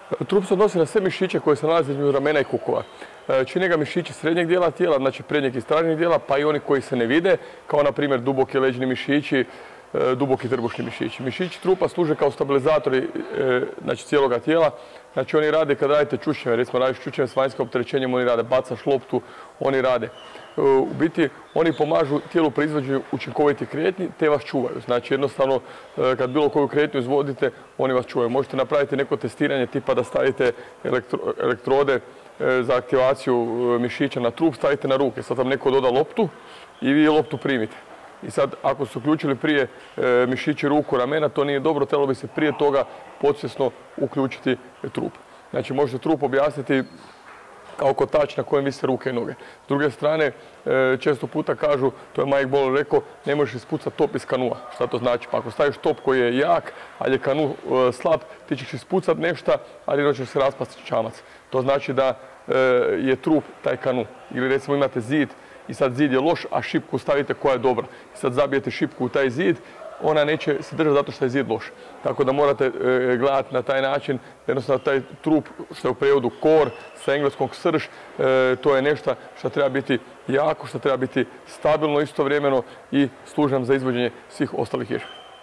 Trup se odnosi na sve mišiće koje se nalaze između ramena i kukova. Čine ga mišići srednjeg dijela tijela, znači prednjeg i stražnjeg dijela, pa i oni koji se ne vide, kao na primjer duboki leđni mišići, duboki trbušni mišići. Mišići trupa služe kao stabilizatori znači, cijeloga tijela. Znači oni rade kad radite čučnjeve, recimo radiš čučnjeve s vanjskim opterećenjem, oni rade, bacaš loptu, oni rade. U biti oni pomažu tijelu pri izvođenju učinkovitih kretnji te vas čuvaju. Znači jednostavno kad bilo koju kretnju izvodite, oni vas čuvaju. Možete napraviti neko testiranje tipa da stavite elektrode za aktivaciju mišića na trup, stavite na ruke. Sad vam neko doda loptu i vi loptu primite. I sad, ako su uključili prije mišići ruku, ramena, to nije dobro, trebalo bi se prije toga podsvjesno uključiti trup. Znači, možete trup objasniti kao kotač na kojem vise ruke i noge. S druge strane, često puta kažu, to je Mike Boller rekao, ne možeš ispucati top iz kanua. Šta to znači? Pa ako staviš top koji je jak, ali je kanu slab, ti ćeš ispucati nešto, ali jedno će se raspasti čamac. To znači da je trup taj kanu. Ili recimo imate zid, i sad zid je loš, a šipku stavite koja je dobra. I sad zabijete šipku u taj zid, ona neće se držati zato što je zid loš. Tako da morate gledati na taj način, jednostavno taj trup, što je u prijevodu core, sa engleskog srž, to je nešto što treba biti jako, što treba biti stabilno istovremeno i služi nam za izvođenje svih ostalih vježbi.